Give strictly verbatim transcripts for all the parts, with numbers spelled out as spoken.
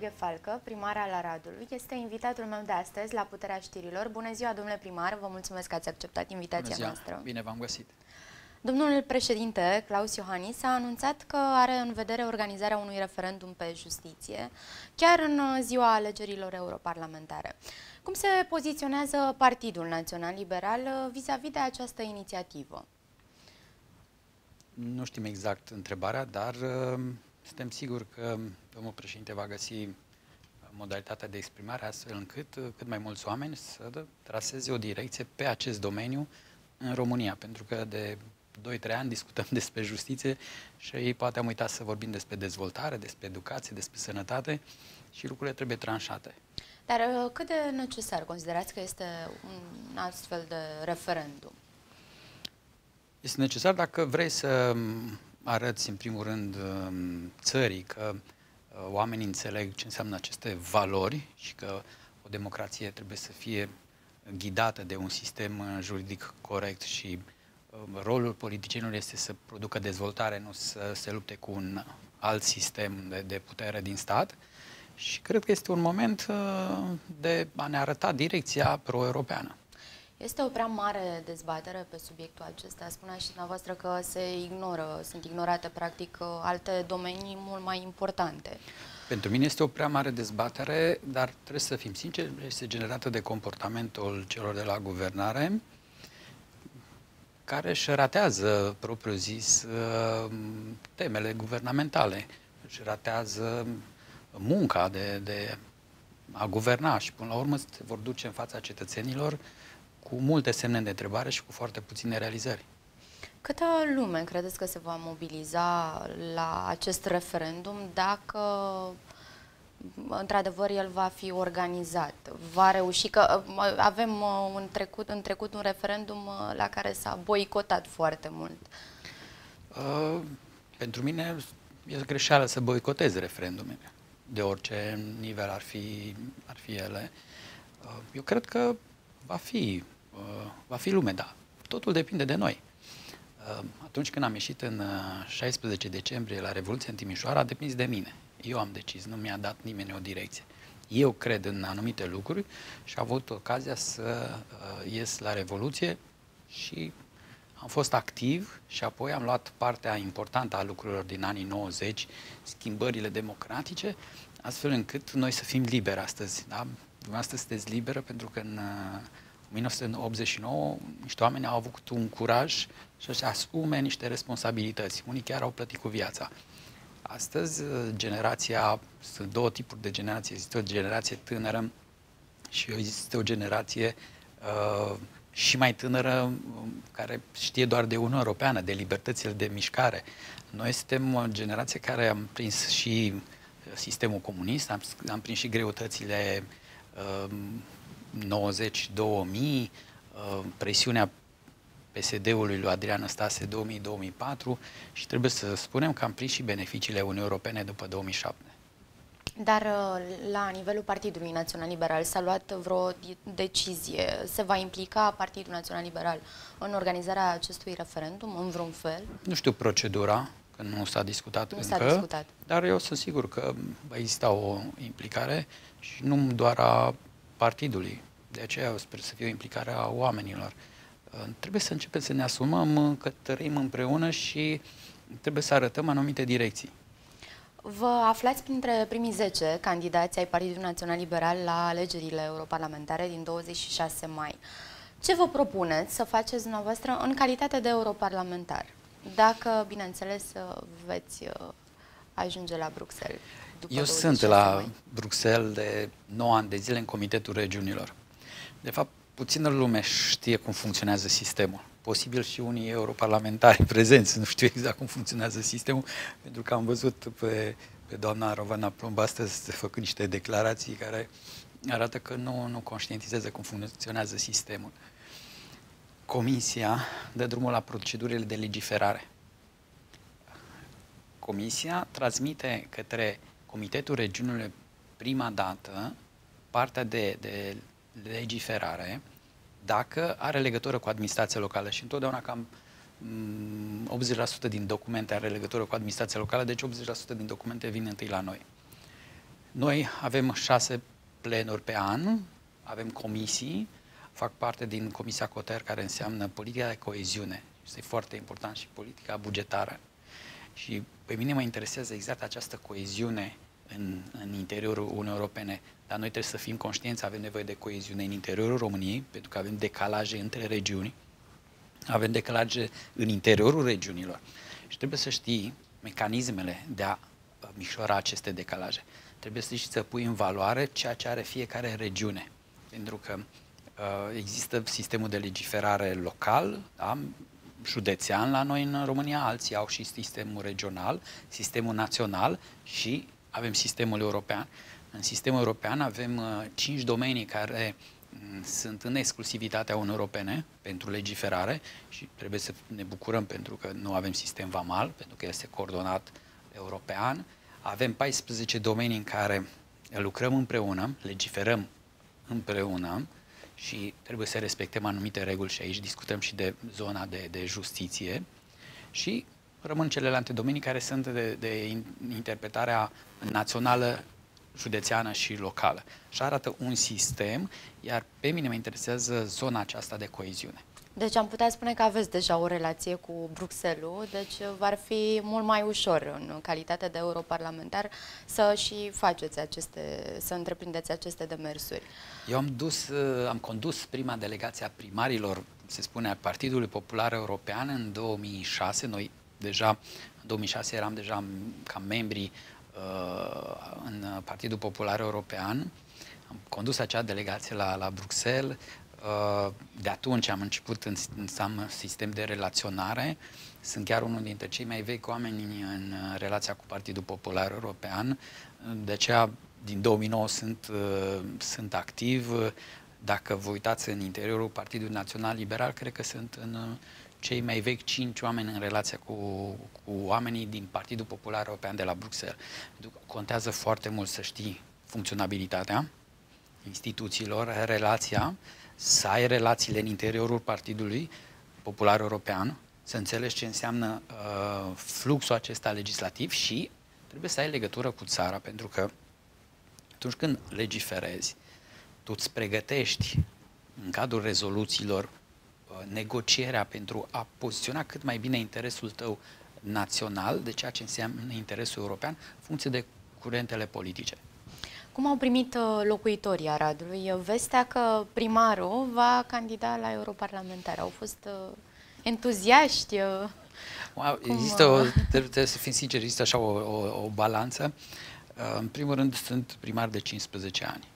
Gheorghe Falcă, primar al Aradului, este invitatul meu de astăzi la Puterea Știrilor. Bună ziua, domnule primar, vă mulțumesc că ați acceptat invitația Bună ziua. noastră. Bine v-am găsit. Domnul președinte, Claus Iohannis, a anunțat că are în vedere organizarea unui referendum pe justiție, chiar în ziua alegerilor europarlamentare. Cum se poziționează Partidul Național Liberal vis-a-vis de această inițiativă? Nu știm exact întrebarea, dar uh, suntem siguri că domnul președinte va găsi modalitatea de exprimare astfel încât uh, cât mai mulți oameni să traseze o direcție pe acest domeniu în România, pentru că de doi trei ani discutăm despre justiție și poate am uitat să vorbim despre dezvoltare, despre educație, despre sănătate și lucrurile trebuie tranșate. Dar uh, cât de necesar considerați că este un astfel de referendum? Este necesar dacă vrei să arăți, în primul rând, țării că oamenii înțeleg ce înseamnă aceste valori și că o democrație trebuie să fie ghidată de un sistem juridic corect și rolul politicienilor este să producă dezvoltare, nu să se lupte cu un alt sistem de, de putere din stat. Și cred că este un moment de a ne arăta direcția pro-europeană. Este o prea mare dezbatere pe subiectul acesta. Spunea și dumneavoastră că se ignoră, sunt ignorate practic alte domenii mult mai importante. Pentru mine este o prea mare dezbatere, dar trebuie să fim sinceri, este generată de comportamentul celor de la guvernare, care își ratează, propriu zis, temele guvernamentale, își ratează munca de, de a guverna și până la urmă se vor duce în fața cetățenilor cu multe semne de întrebare și cu foarte puține realizări. Câtă lume credeți că se va mobiliza la acest referendum dacă într-adevăr el va fi organizat? Va reuși? Că avem în trecut, în trecut un referendum la care s-a boicotat foarte mult. Uh, pentru mine e greșeală să boicotezi referendumele, de orice nivel ar fi, ar fi ele. Uh, eu cred că va fi va fi lume, da. Totul depinde de noi. Atunci când am ieșit în șaisprezece decembrie la Revoluție în Timișoara, a depins de mine. Eu am decis, nu mi-a dat nimeni o direcție. Eu cred în anumite lucruri și am avut ocazia să ies la Revoluție și am fost activ și apoi am luat partea importantă a lucrurilor din anii nouăzeci, schimbările democratice, astfel încât noi să fim liberi astăzi. Da? Dumneavoastră sunteți liberă pentru că în o mie nouă sute optzeci și nouă, niște oameni au avut un curaj și asume niște responsabilități. Unii chiar au plătit cu viața. Astăzi, generația, sunt două tipuri de generație. Există o generație tânără și există o generație uh, și mai tânără care știe doar de Uniunea Europeană, de libertățile de mișcare. Noi suntem o generație care am prins și sistemul comunist, am, am prins și greutățile uh, nouăzeci două mii, presiunea P S D-ului lui Adrian Năstase două mii două mii patru și trebuie să spunem că am prins și beneficiile Uniunii Europene după două mii șapte. Dar la nivelul Partidului Național Liberal s-a luat vreo decizie? Se va implica Partidul Național Liberal în organizarea acestui referendum în vreun fel? Nu știu procedura, că nu s-a discutat nu încă, discutat. Dar eu sunt sigur că va exista o implicare și nu doar a partidului. De aceea eu sper să fie o implicare a oamenilor. Trebuie să începem să ne asumăm că trăim împreună și trebuie să arătăm anumite direcții. Vă aflați printre primii zece candidați ai Partidului Național Liberal la alegerile europarlamentare din douăzeci și șase mai. Ce vă propuneți să faceți dumneavoastră în calitate de europarlamentar? Dacă, bineînțeles, veți ajunge la Bruxelles. Eu sunt la Bruxelles de nouă ani de zile în Comitetul Regiunilor. De fapt, puțină lume știe cum funcționează sistemul. Posibil și unii europarlamentari prezenți nu știu exact cum funcționează sistemul, pentru că am văzut pe, pe doamna Rovana Plumb astăzi făcând niște declarații care arată că nu, nu conștientizează cum funcționează sistemul. Comisia dă drumul la procedurile de legiferare. Comisia transmite către Comitetul Regiunilor prima dată partea de, de legiferare dacă are legătură cu administrația locală și întotdeauna cam optzeci la sută din documente are legătură cu administrația locală, deci optzeci la sută din documente vin întâi la noi. Noi avem șase plenuri pe an, avem comisii, fac parte din Comisia Coter, care înseamnă politica de coeziune. Este foarte important, și politica bugetară. Și pe mine mă interesează exact această coeziune în, în interiorul Uniunii Europene. Dar noi trebuie să fim conștienți, avem nevoie de coeziune în interiorul României, pentru că avem decalaje între regiuni, avem decalaje în interiorul regiunilor. Și trebuie să știi mecanismele de a micșora aceste decalaje. Trebuie să știi să pui în valoare ceea ce are fiecare regiune. Pentru că uh, există sistemul de legiferare local, da? Județean la noi în România, alții au și sistemul regional, sistemul național și avem sistemul european. În sistemul european avem uh, cinci domenii care um, sunt în exclusivitatea Uniunii Europene pentru legiferare și trebuie să ne bucurăm pentru că nu avem sistem vamal, pentru că este coordonat european. Avem paisprezece domenii în care lucrăm împreună, legiferăm împreună și trebuie să respectăm anumite reguli și aici discutăm și de zona de, de justiție și rămân celelalte domenii care sunt de, de interpretarea națională, județeană și locală. Și arată un sistem, iar pe mine mă interesează zona aceasta de coeziune. Deci am putea spune că aveți deja o relație cu Bruxelles, deci v-ar fi mult mai ușor în calitate de europarlamentar să și faceți aceste, să întreprindeți aceste demersuri. Eu am dus, am condus prima delegație a primarilor, se spune, a Partidului Popular European în două mii șase. Noi deja, în două mii șase eram deja ca membri uh, în Partidul Popular European. Am condus acea delegație la, la Bruxelles. De atunci am început în, în sistem de relaționare. Sunt chiar unul dintre cei mai vechi oameni în relația cu Partidul Popular European. De aceea, din două mii nouă sunt, sunt activ. Dacă vă uitați în interiorul Partidului Național Liberal, cred că sunt în cei mai vechi cinci oameni în relația cu, cu oamenii din Partidul Popular European de la Bruxelles. Contează foarte mult să știi funcționabilitatea instituțiilor, relația, să ai relațiile în interiorul Partidului Popular European, să înțelegi ce înseamnă uh, fluxul acesta legislativ și trebuie să ai legătură cu țara, pentru că atunci când legiferezi, tu îți pregătești în cadrul rezoluțiilor uh, negocierea pentru a poziționa cât mai bine interesul tău național, de ceea ce înseamnă interesul european, în funcție de curentele politice. Cum au primit locuitorii Aradului vestea că primarul va candida la europarlamentar? Au fost entuziaști? Wow, există o, trebuie să fim sinceri, există așa o, o, o balanță. În primul rând, sunt primar de cincisprezece ani.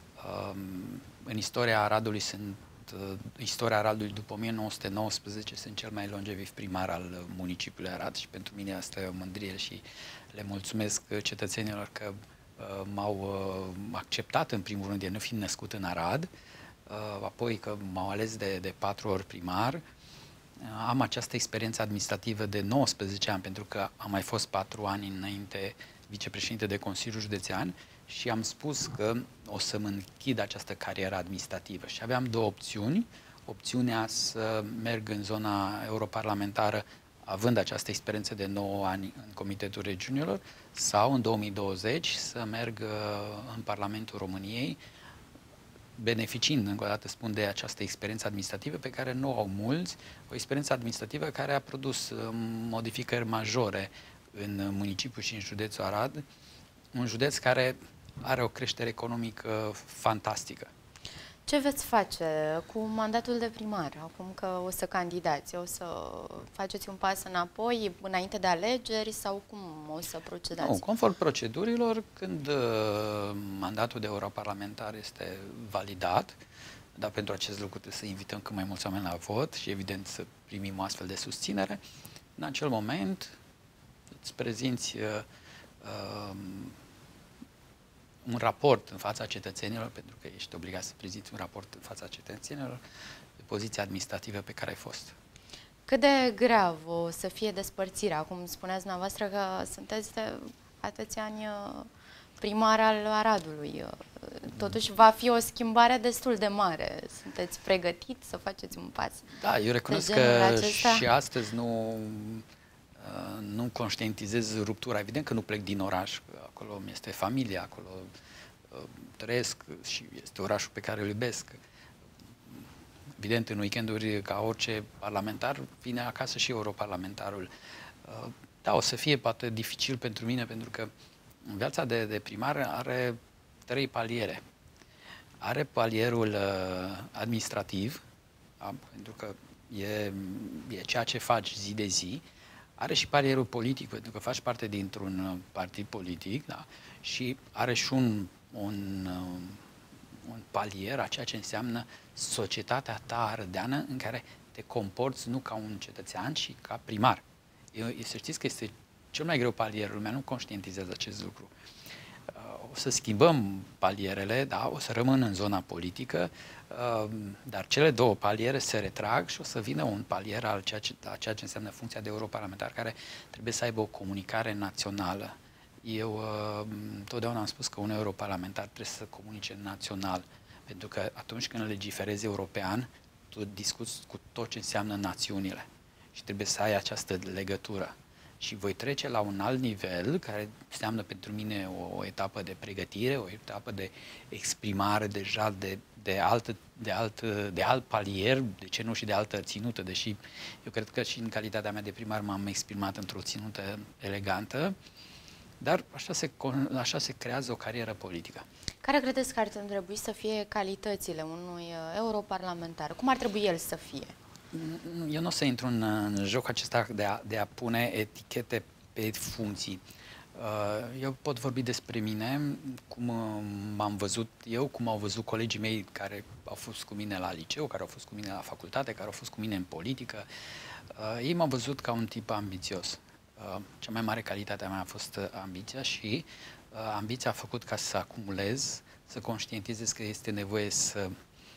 În istoria Aradului sunt istoria Aradului după o mie nouă sute nouăsprezece sunt cel mai longeviv primar al municipiului Arad și pentru mine asta e o mândrie și le mulțumesc cetățenilor că m-au acceptat în primul rând de nu fiind născut în Arad, apoi că m-au ales de, de patru ori primar. Am această experiență administrativă de nouăsprezece ani, pentru că am mai fost patru ani înainte vicepreședinte de Consiliul Județean și am spus că o să-mi închid această carieră administrativă. Și aveam două opțiuni. Opțiunea să merg în zona europarlamentară având această experiență de nouă ani în Comitetul Regiunilor, sau în două mii douăzeci să merg în Parlamentul României, beneficiind, încă o dată spun, de această experiență administrativă pe care nu au mulți, o experiență administrativă care a produs modificări majore în municipiul și în județul Arad, un județ care are o creștere economică fantastică. Ce veți face cu mandatul de primar, acum că o să candidați? O să faceți un pas înapoi înainte de alegeri sau cum o să procedați? Nu, conform procedurilor, când uh, mandatul de europarlamentar este validat, dar pentru acest lucru trebuie să invităm cât mai mulți oameni la vot și evident să primim o astfel de susținere, în acel moment îți prezinți uh, uh, un raport în fața cetățenilor, pentru că ești obligat să prezinți un raport în fața cetățenilor de poziția administrativă pe care ai fost. Cât de grav o să fie despărțirea? Acum spuneați dumneavoastră că sunteți de atâția ani primar al Aradului. Totuși va fi o schimbare destul de mare. Sunteți pregătit să faceți un pas? Da, eu recunosc că acesta? și astăzi nu, nu conștientizez ruptura. Evident că nu plec din oraș. acolo mi este familia, acolo uh, trăiesc și este orașul pe care îl iubesc. Evident, în weekenduri, ca orice parlamentar, vine acasă și europarlamentarul. Uh, da, o să fie poate dificil pentru mine, pentru că viața de, de primar are trei paliere. Are palierul uh, administrativ, da, pentru că e, e ceea ce faci zi de zi. Are și palierul politic, pentru că faci parte dintr-un partid politic, da, și are și un, un, un palier a ceea ce înseamnă societatea ta arădeană în care te comporți nu ca un cetățean, ci ca primar. Eu, să știți că este cel mai greu palier, lumea nu conștientizează acest lucru. O să schimbăm palierele, da, o să rămân în zona politică, dar cele două paliere se retrag și o să vină un palier al ceea ce, a ceea ce înseamnă funcția de europarlamentar, care trebuie să aibă o comunicare națională. Eu totdeauna am spus că un europarlamentar trebuie să comunice național, pentru că atunci când legiferezi european, tu discuți cu tot ce înseamnă națiunile și trebuie să ai această legătură. Și voi trece la un alt nivel, care înseamnă pentru mine o, o etapă de pregătire, o etapă de exprimare deja de, de, alt, de, alt, de alt palier, de ce nu și de altă ținută, deși eu cred că și în calitatea mea de primar m-am exprimat într-o ținută elegantă, dar așa se, așa se creează o carieră politică. Care credeți că ar trebui să fie calitățile unui europarlamentar? Cum ar trebui el să fie? Eu nu o să intru în, în jocul acesta de a, de a pune etichete pe funcții. Eu pot vorbi despre mine, cum m-am văzut eu, cum au văzut colegii mei care au fost cu mine la liceu, care au fost cu mine la facultate, care au fost cu mine în politică. Ei m-au văzut ca un tip ambițios. Cea mai mare calitate a mea a fost ambiția și ambiția a făcut ca să acumulez, să conștientizez că este nevoie să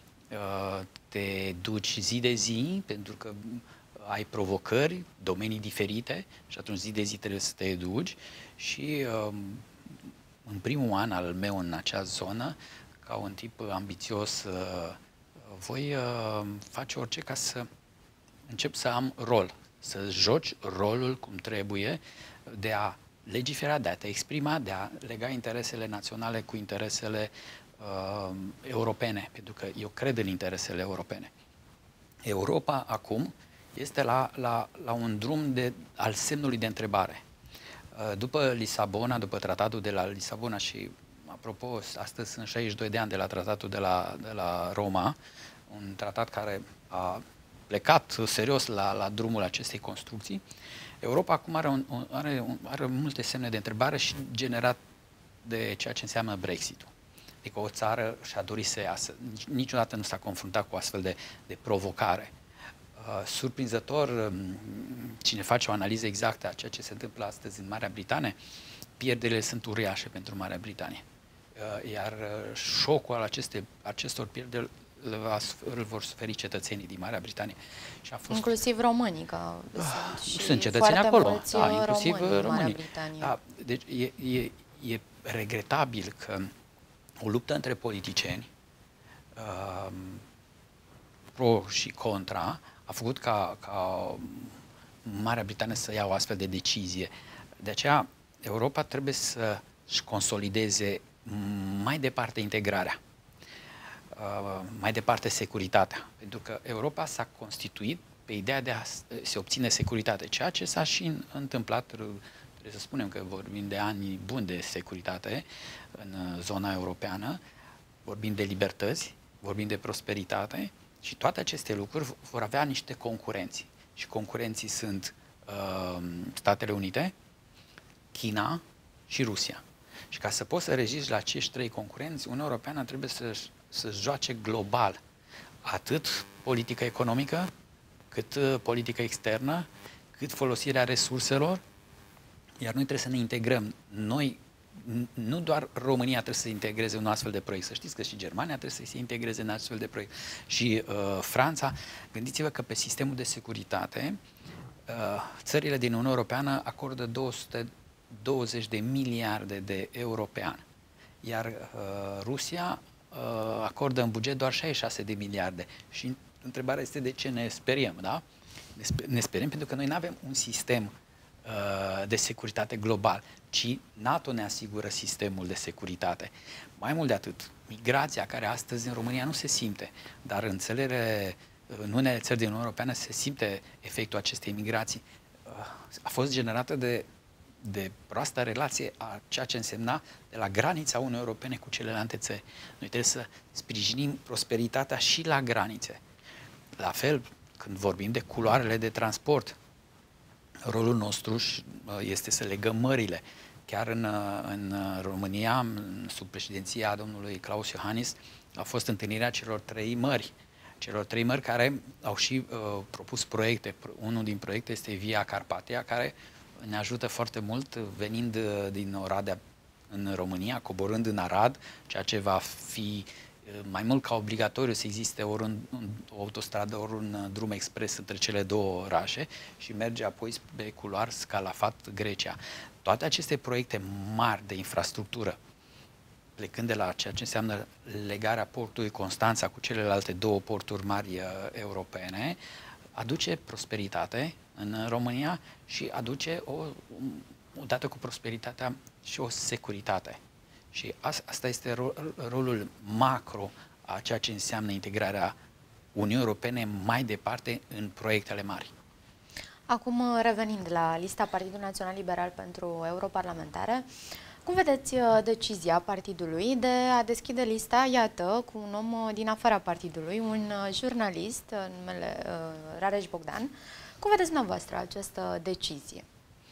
te duci zi de zi, pentru că ai provocări, domenii diferite și atunci zi de zi trebuie să te duci și în primul an al meu în acea zonă, ca un tip ambițios, voi face orice ca să încep să am rol, să joci rolul cum trebuie, de a legifera, de a te exprima, de a lega interesele naționale cu interesele uh, europene, pentru că eu cred în interesele europene. Europa acum este la, la, la un drum de, al semnului de întrebare. Uh, după Lisabona, după tratatul de la Lisabona și, apropo, astăzi sunt șaizeci și doi de ani de la tratatul de la, de la Roma, un tratat care a plecat serios la, la drumul acestei construcții, Europa acum are, un, are, un, are multe semne de întrebare și generat de ceea ce înseamnă Brexit-ul. Adică o țară și-a dorit să iasă. Niciodată nu s-a confruntat cu astfel de, de provocare. Uh, surprinzător, cine face o analiză exactă a ceea ce se întâmplă astăzi în Marea Britanie, pierderile sunt uriașe pentru Marea Britanie. Uh, iar șocul al aceste, acestor pierderi îl vor suferi cetățenii din Marea Britanie. Și a fost... Inclusiv românii, că ah, sunt, și sunt cetățeni acolo, da, inclusiv români, românii. Da, deci e, e, e regretabil că o luptă între politicieni, uh, pro și contra, a făcut ca, ca Marea Britanie să ia o astfel de decizie. De aceea, Europa trebuie să-și consolideze mai departe integrarea. Uh, mai departe securitatea, pentru că Europa s-a constituit pe ideea de a se obține securitate, ceea ce s-a și întâmplat, trebuie să spunem că vorbim de ani buni de securitate în zona europeană, vorbim de libertăți, vorbim de prosperitate și toate aceste lucruri vor avea niște concurenți. Și concurenții sunt uh, Statele Unite, China și Rusia. Și ca să poți să rezisti la acești trei concurenți, Uniunea Europeană trebuie să să joace global atât politică economică, cât uh, politică externă, cât folosirea resurselor, iar noi trebuie să ne integrăm. Noi, nu doar România trebuie să se integreze în un astfel de proiect, să știți că și Germania trebuie să se integreze în astfel de proiect. Și uh, Franța, gândiți-vă că pe sistemul de securitate, uh, țările din Uniunea Europeană acordă două sute douăzeci de miliarde de euro pe an, iar uh, Rusia acordă în buget doar șaizeci și șase de miliarde. Și întrebarea este de ce ne speriem, da? Ne speriem pentru că noi nu avem un sistem de securitate global, ci NATO ne asigură sistemul de securitate. Mai mult de atât, migrația care astăzi în România nu se simte, dar în țările, în unele țări din Uniunea Europeană se simte efectul acestei migrații. A fost generată de, de proasta relație a ceea ce însemna de la granița Uniunii Europene cu celelalte țări. Noi trebuie să sprijinim prosperitatea și la granițe. La fel, când vorbim de culoarele de transport, rolul nostru este să legăm mările. Chiar în, în România, sub președinția domnului Klaus Iohannis, a fost întâlnirea celor trei mări. Celor trei mări care au și uh, propus proiecte. Unul din proiecte este Via Carpatia, care ne ajută foarte mult venind din Oradea în România, coborând în Arad, ceea ce va fi mai mult ca obligatoriu să existe ori un, un, o autostradă, ori un drum expres între cele două orașe și merge apoi pe culoar Scalafat, Grecia. Toate aceste proiecte mari de infrastructură, plecând de la ceea ce înseamnă legarea portului Constanța cu celelalte două porturi mari uh, europene, aduce prosperitate în România și aduce, o, odată cu prosperitatea, și o securitate. Și asta este rolul macro a ceea ce înseamnă integrarea Uniunii Europene mai departe în proiectele mari. Acum, revenind la lista Partidului Național Liberal pentru europarlamentare, cum vedeți decizia partidului de a deschide lista, iată, cu un om din afara partidului, un jurnalist, numele Rareș Bogdan? Cum vedeți dumneavoastră această decizie?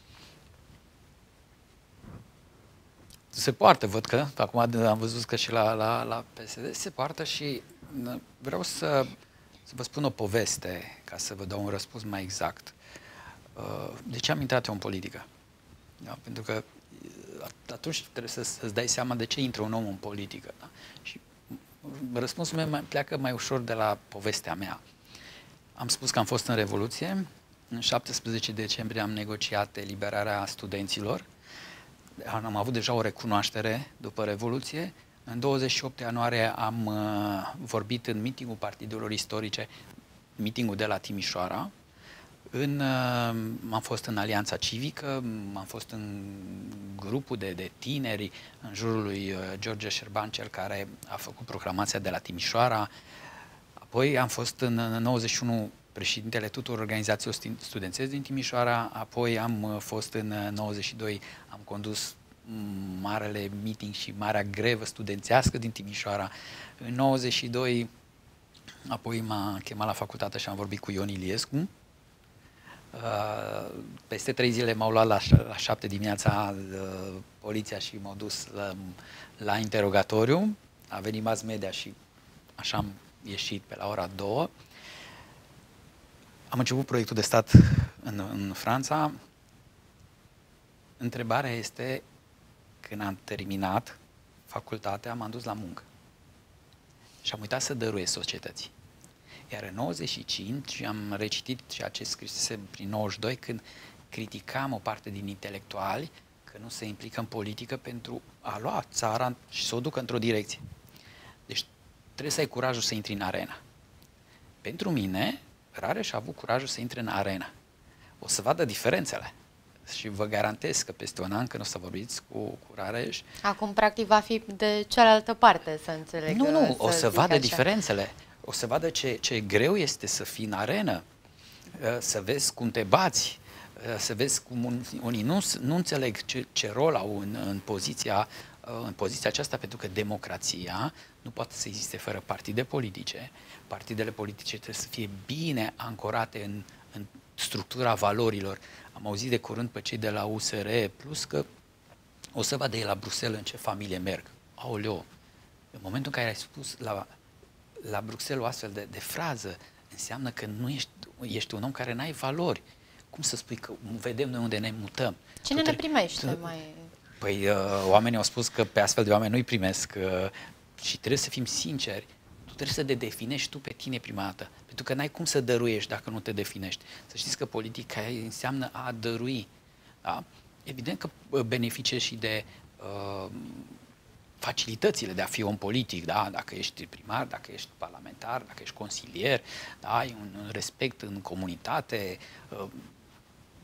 Se poartă, văd că, acum am văzut că și la, la, la P S D se poartă și vreau să, să vă spun o poveste ca să vă dau un răspuns mai exact. De ce am intrat eu în politică? Da? Pentru că atunci trebuie să, să-ți dai seama de ce intră un om în politică. Da? Și răspunsul meu mai, pleacă mai ușor de la povestea mea. Am spus că am fost în Revoluție, în șaptesprezece decembrie am negociat eliberarea studenților, am avut deja o recunoaștere după Revoluție. În douăzeci și opt ianuarie am uh, vorbit în mitingul partidelor istorice, mitingul de la Timișoara. În, uh, am fost în Alianța Civică, am fost în grupul de, de tineri în jurul lui uh, George Șerban, cel care a făcut proclamația de la Timișoara. Apoi am fost în, în nouăzeci și unu președintele tuturor organizațiilor studențești din Timișoara, apoi am fost în nouăzeci și doi, am condus marele meeting și marea grevă studențească din Timișoara. În nouăzeci și doi, apoi m-a chemat la facultate și am vorbit cu Ion Iliescu. Peste trei zile m-au luat la, la șapte dimineața poliția și m-au dus la, la interogatoriu. A venit mass media și așa am ieșit pe la ora două. Am început proiectul de stat în, în Franța. Întrebarea este, când am terminat facultatea, m-am dus la muncă. Și am uitat să dăruiesc societății. Iar în nouăzeci și cinci am recitit ceea ce scrisese prin nouăzeci și doi, când criticam o parte din intelectuali că nu se implică în politică pentru a lua țara și să o ducă într-o direcție. Deci trebuie să ai curajul să intri în arena. Pentru mine, Rareș a avut curajul să intre în arena. O să vadă diferențele. Și vă garantez că peste un an, când o să vorbiți cu, cu Rareș... Acum, practic, va fi de cealaltă parte, să înțeleg. Nu, nu, o să vadă așa. diferențele. O să vadă ce, ce greu este să fii în arenă, să vezi cum te bați, să vezi cum unii nu, nu înțeleg ce, ce rol au în, în, poziția, în poziția aceasta, pentru că democrația nu poate să existe fără partide politice. Partidele politice trebuie să fie bine ancorate în, în structura valorilor. Am auzit de curând pe cei de la U S R, plus că o să vadă ei la Bruxelles în ce familie merg. Aoleo, în momentul în care ai spus la, la Bruxelles o astfel de, de frază, înseamnă că nu ești, ești un om care n-ai valori. Cum să spui că vedem noi unde ne mutăm? Cine ne primește tu, mai... Păi uh, oamenii au spus că pe astfel de oameni nu-i primesc uh, și trebuie să fim sinceri. Tu trebuie să te definești tu pe tine prima dată. Pentru că n-ai cum să dăruiești dacă nu te definești. Să știți că politica înseamnă a dărui. Da? Evident că beneficiezi și de uh, facilitățile de a fi om politic, da? Dacă ești primar, dacă ești parlamentar, dacă ești consilier, da? Ai un respect în comunitate, uh,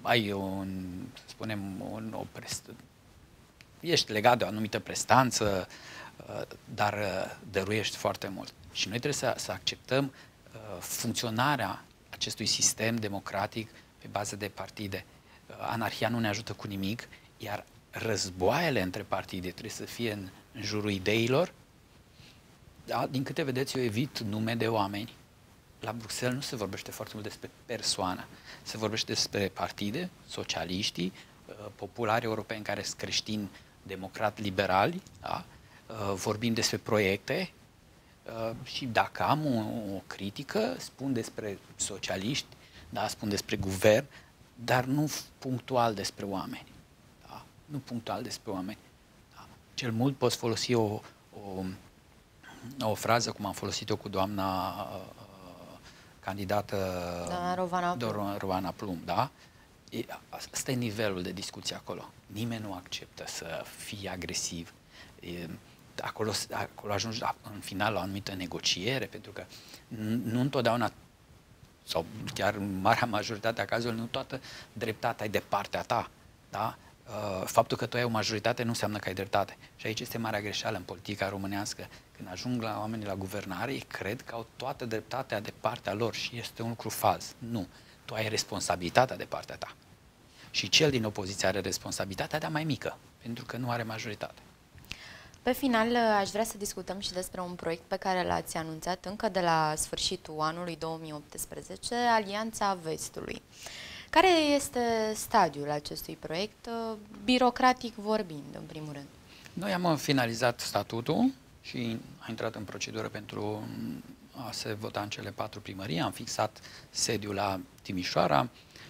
ai un, să spunem, un, o prest... ești legat de o anumită prestanță, dar dăruiești foarte mult. Și noi trebuie să, să acceptăm funcționarea acestui sistem democratic pe bază de partide. Anarhia nu ne ajută cu nimic, iar războaiele între partide trebuie să fie în, în jurul ideilor. Da, din câte vedeți, eu evit nume de oameni. La Bruxelles nu se vorbește foarte mult despre persoană. Se vorbește despre partide, socialiștii, populari europeni care sunt creștini, democrat, liberali, da? Vorbim despre proiecte și dacă am o, o critică, spun despre socialiști, da? Spun despre guvern, dar nu punctual despre oameni. Da? Nu punctual despre oameni. Da? Cel mult poți folosi o, o, o frază, cum am folosit-o cu doamna uh, candidată da, Rovana Plumb. Rovana Plumb, da? E, asta e nivelul de discuție acolo. Nimeni nu acceptă să fie agresiv. E, acolo, acolo ajungi în final la o anumită negociere, pentru că nu întotdeauna, sau chiar în marea majoritate a cazurilor, nu toată dreptatea e de partea ta. Da? Faptul că tu ai o majoritate nu înseamnă că ai dreptate. Și aici este marea greșeală în politica românească. Când ajung la oamenii la guvernare, ei cred că au toată dreptatea de partea lor și este un lucru fals. Nu. Tu ai responsabilitatea de partea ta. Și cel din opoziție are responsabilitatea, dar mai mică, pentru că nu are majoritate. Pe final, aș vrea să discutăm și despre un proiect pe care l-ați anunțat încă de la sfârșitul anului două mii optsprezece, Alianța Vestului. Care este stadiul acestui proiect, birocratic vorbind, în primul rând? Noi am finalizat statutul și a intrat în procedură pentru a se vota în cele patru primării. Am fixat sediul la Timișoara.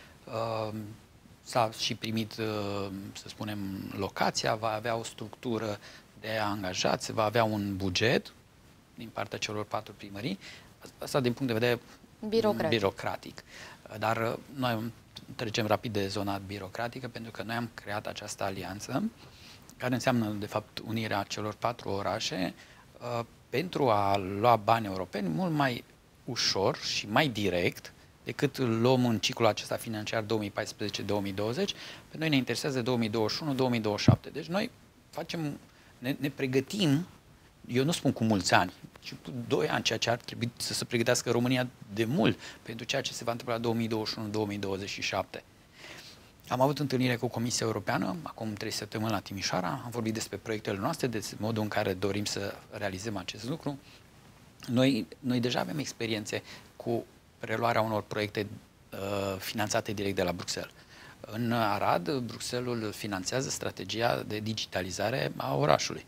S-a și primit, să spunem, locația, va avea o structură de angajați, va avea un buget din partea celor patru primării. Asta din punct de vedere birocratic. birocratic. Dar noi trecem rapid de zona birocratică pentru că noi am creat această alianță care înseamnă, de fapt, unirea celor patru orașe pentru a lua bani europeni mult mai ușor și mai direct decât luăm în ciclul acesta financiar două mii paisprezece două mii douăzeci. Pe noi ne interesează două mii douăzeci și unu două mii douăzeci și șapte. Deci noi facem, ne, ne pregătim, eu nu spun cu mulți ani, ci cu doi ani, ceea ce ar trebui să se pregătească România de mult pentru ceea ce se va întâmpla două mii douăzeci și unu două mii douăzeci și șapte. Am avut întâlnire cu Comisia Europeană, acum trei săptămâni la Timișoara, am vorbit despre proiectele noastre, despre modul în care dorim să realizăm acest lucru. Noi, noi deja avem experiențe cu preluarea unor proiecte uh, finanțate direct de la Bruxelles. În Arad, Bruxelles finanțează strategia de digitalizare a orașului.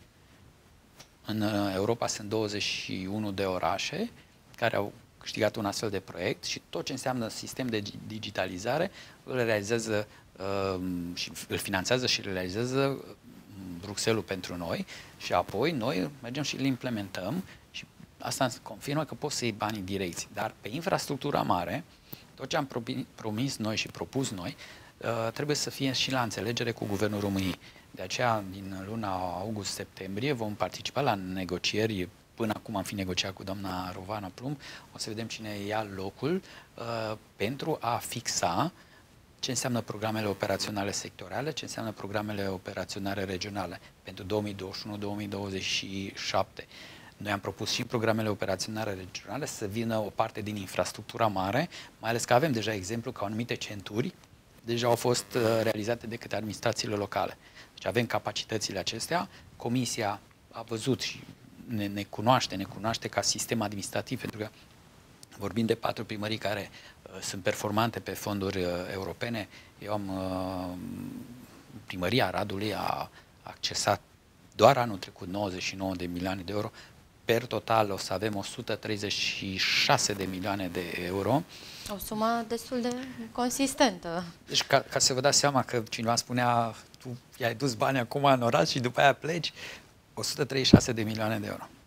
În Europa sunt douăzeci și unu de orașe care au câștigat un astfel de proiect și tot ce înseamnă sistem de digitalizare îl realizează uh, și îl finanțează și îl realizează Bruxelles pentru noi și apoi noi mergem și îl implementăm și asta confirmă că poți să iei banii direcți. Dar pe infrastructura mare, tot ce am promis noi și propus noi, uh, trebuie să fie și la înțelegere cu Guvernul României. De aceea, din luna august-septembrie, vom participa la negocieri. Până acum am fi negociat cu doamna Rovana Plumb. O să vedem cine ia locul uh, pentru a fixa ce înseamnă programele operaționale sectoriale, ce înseamnă programele operaționale regionale pentru două mii douăzeci și unu două mii douăzeci și șapte. Noi am propus și programele operaționale regionale să vină o parte din infrastructura mare, mai ales că avem deja exemplu că anumite centuri deja au fost uh, realizate de către administrațiile locale. Deci avem capacitățile acestea, Comisia a văzut și ne, ne cunoaște, ne cunoaște ca sistem administrativ, pentru că vorbim de patru primării care uh, sunt performante pe fonduri uh, europene. Eu am, uh, primăria Aradului a accesat doar anul trecut nouăzeci și nouă de milioane de euro. Per total o să avem o sută treizeci și șase de milioane de euro. O sumă destul de consistentă. Deci ca, ca să vă dați seama că cineva spunea tu i-ai dus bani acum în oraș și după aia pleci, o sută treizeci și șase de milioane de euro.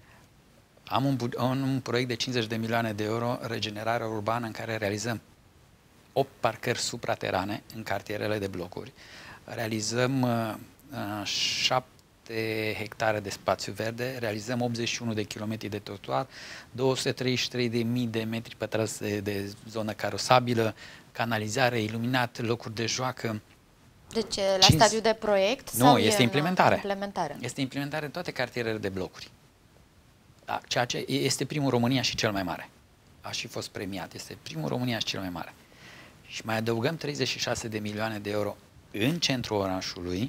Am un, un, un proiect de cincizeci de milioane de euro, regenerare urbană, în care realizăm opt parcări supraterane în cartierele de blocuri. Realizăm uh, șapte hectare de spațiu verde, realizăm optzeci și unu de kilometri de trotuar, două sute treizeci și trei de mii de metri pătrați de, de zonă carosabilă, canalizare, iluminat, locuri de joacă. Deci la cinci... stadiu de proiect? Nu, sau este implementare. implementare. Este implementare în toate cartierele de blocuri. Da, ceea ce este primul România și cel mai mare. A și fost premiat. Este primul România și cel mai mare. Și mai adăugăm treizeci și șase de milioane de euro în centrul orașului,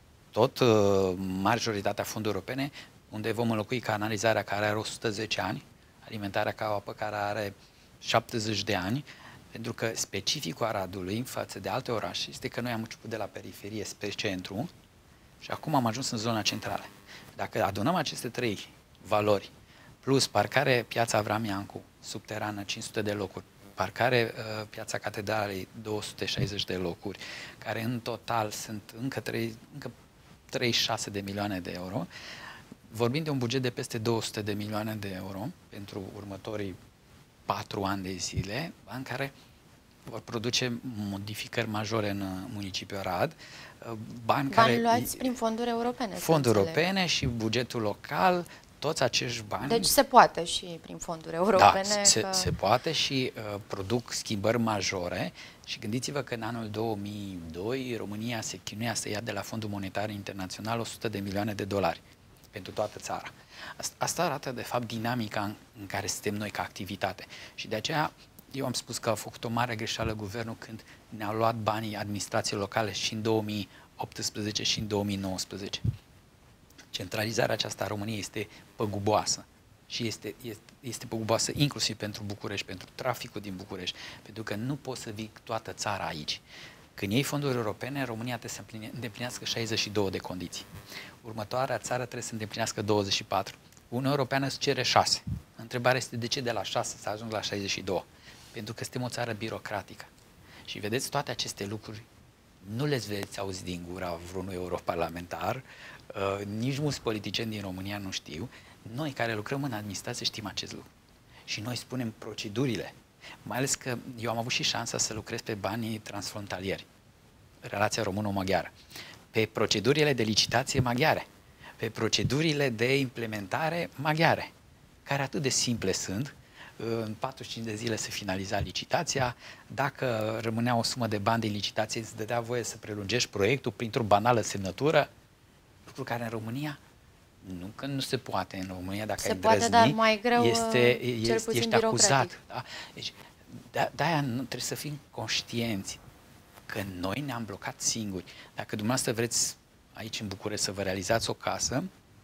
tot uh, majoritatea fonduri europene, unde vom înlocui canalizarea care are o sută zece ani, alimentarea ca apă care are șaptezeci de ani, pentru că specificul Aradului față de alte orașe este că noi am început de la periferie spre centru și acum am ajuns în zona centrală. Dacă adunăm aceste trei valori, plus parcare Piața Avram Iancu, subterană, cinci sute de locuri, parcare uh, Piața Catedralei, două sute șaizeci de locuri, care în total sunt încă, trei, încă treizeci și șase de milioane de euro, vorbim de un buget de peste două sute de milioane de euro pentru următorii patru ani de zile, în care vor produce modificări majore în municipiul Arad, bani, bani care... luați prin fonduri europene. Fonduri europene și bugetul local, toți acești bani... Deci se poate și prin fonduri europene. Da, se, că... se poate și uh, produc schimbări majore și gândiți-vă că în anul două mii doi România se chinuia să ia de la Fondul Monetar Internațional o sută de milioane de dolari pentru toată țara. Asta, asta arată de fapt dinamica în, în care suntem noi ca activitate și de aceea eu am spus că a făcut o mare greșeală guvernul când ne-a luat banii administrației locale și în două mii optsprezece și în două mii nouăsprezece. Centralizarea aceasta a României este păguboasă și este, este, este păguboasă inclusiv pentru București, pentru traficul din București, pentru că nu poți să vii toată țara aici. Când iei fonduri europene, România trebuie să îndeplinească șaizeci și două de condiții. Următoarea țară trebuie să îndeplinească douăzeci și patru. Uniunea Europeană îți cere șase. Întrebarea este de ce de la șase să ajung la șaizeci și doi? Pentru că suntem o țară birocratică. Și vedeți, toate aceste lucruri nu le veți auzi din gura vreunui europarlamentar, uh, nici mulți politicieni din România nu știu. Noi care lucrăm în administrație știm acest lucru. Și noi spunem procedurile. Mai ales că eu am avut și șansa să lucrez pe banii transfrontalieri, relația română-maghiară, pe procedurile de licitație maghiare, pe procedurile de implementare maghiare, care atât de simple sunt. În patruzeci și cinci de zile se finaliza licitația, dacă rămânea o sumă de bani din licitație, îți dădea voie să prelungești proiectul printr-o banală semnătură, lucru care în România nu că nu se poate în România, dacă se ai poate, îndrăzni, dar mai greu, este, cel este, puțin ești birocratic. acuzat. Da? Deci, de, de-aia nu, trebuie să fim conștienți că noi ne-am blocat singuri. Dacă dumneavoastră vreți aici în București să vă realizați o casă,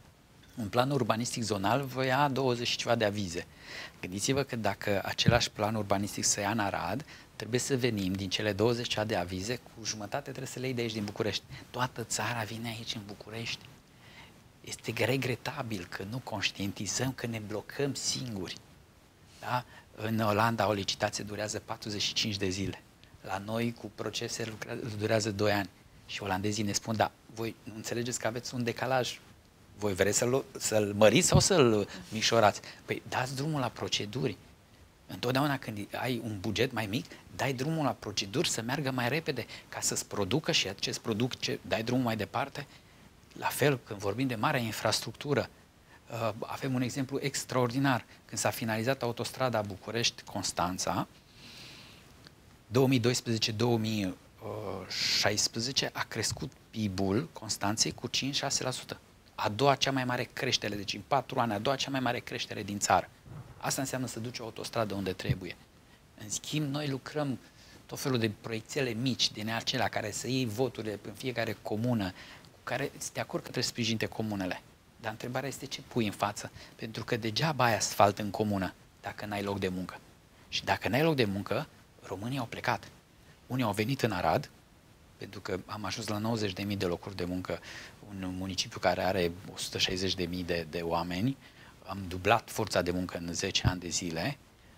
un plan urbanistic zonal vă ia douăzeci și ceva de avize. Gândiți-vă că dacă același plan urbanistic se ia în Arad, trebuie să venim din cele douăzeci de avize, cu jumătate trebuie să le iei de aici din București. Toată țara vine aici în București. Este regretabil că nu conștientizăm că ne blocăm singuri. Da? În Olanda o licitație durează patruzeci și cinci de zile. La noi cu procese durează doi ani. Și olandezii ne spun, da, voi nu înțelegeți că aveți un decalaj. Voi vreți să-l, să-l măriți sau să-l mișorați? Păi dați drumul la proceduri. Întotdeauna când ai un buget mai mic, dai drumul la proceduri să meargă mai repede, ca să-ți producă și ce-ți produc, ce, dai drumul mai departe. La fel, când vorbim de mare infrastructură, avem un exemplu extraordinar. Când s-a finalizat autostrada București-Constanța, două mii doisprezece două mii șaisprezece a crescut P I B-ul Constanței cu cinci șase la sută. A doua cea mai mare creștere, deci în patru ani, a doua cea mai mare creștere din țară. Asta înseamnă să duci o autostradă unde trebuie. În schimb, noi lucrăm tot felul de proiectele mici din acelea care să iei voturile în fiecare comună, cu care îți de acord că trebuie să sprijinte comunele. Dar întrebarea este ce pui în față, pentru că degeaba ai asfalt în comună dacă n-ai loc de muncă. Și dacă n-ai loc de muncă, românii au plecat. Unii au venit în Arad, pentru că am ajuns la nouăzeci de mii de locuri de muncă, un municipiu care are o sută șaizeci de mii de, de oameni, am dublat forța de muncă în zece ani de zile,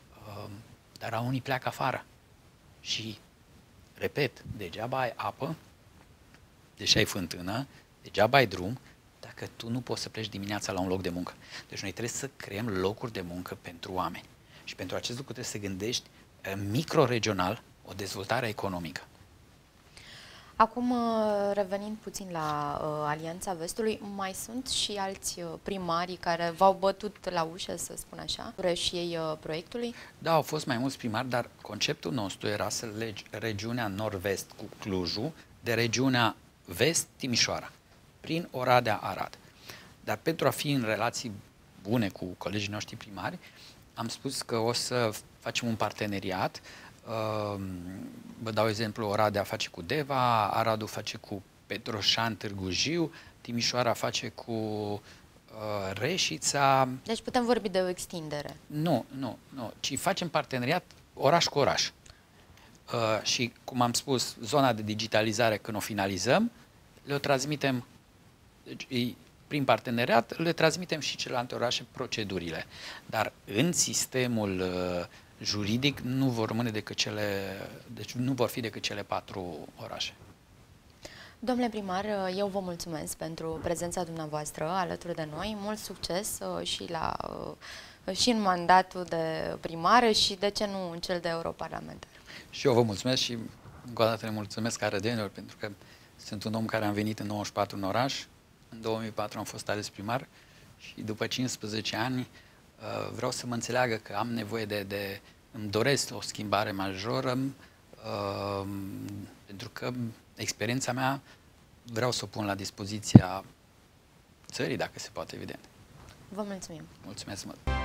dar unii pleacă afară. Și, repet, degeaba ai apă, deși ai fântână, degeaba ai drum, dacă tu nu poți să pleci dimineața la un loc de muncă. Deci noi trebuie să creăm locuri de muncă pentru oameni. Și pentru acest lucru trebuie să gândești microregional o dezvoltare economică. Acum, uh, revenind puțin la uh, Alianța Vestului, mai sunt și alți uh, primari care v-au bătut la ușă, să spun așa, și ei uh, proiectului? Da, au fost mai mulți primari, dar conceptul nostru era să legi regiunea nord-vest cu Clujul de regiunea vest Timișoara, prin Oradea-Arad. Dar pentru a fi în relații bune cu colegii noștri primari, am spus că o să facem un parteneriat. Vă dau exemplu, Oradea face cu Deva, Aradul face cu Petroșan, Târgu Jiu, Timișoara face cu uh, Reșița. Deci putem vorbi de o extindere. Nu, nu, nu, ci facem parteneriat oraș cu oraș. Uh, și, cum am spus, zona de digitalizare, când o finalizăm, le-o transmitem, deci, îi, prin parteneriat, le transmitem și celelalte orașe procedurile. Dar în sistemul uh, juridic nu vor rămâne decât cele, deci nu vor fi decât cele patru orașe. Domnule primar, eu vă mulțumesc pentru prezența dumneavoastră alături de noi. Mult succes și, la, și în mandatul de primar și, de ce nu, în cel de europarlamentar. Și eu vă mulțumesc și încă o dată le mulțumesc arădenilor, pentru că sunt un om care am venit în nouăzeci și patru în oraș, în două mii patru am fost ales primar și după cincisprezece ani vreau să mă înțeleagă că am nevoie de, de îmi doresc o schimbare majoră, uh, pentru că experiența mea vreau să o pun la dispoziția țării, dacă se poate, evident. Vă mulțumim! Mulțumesc mult!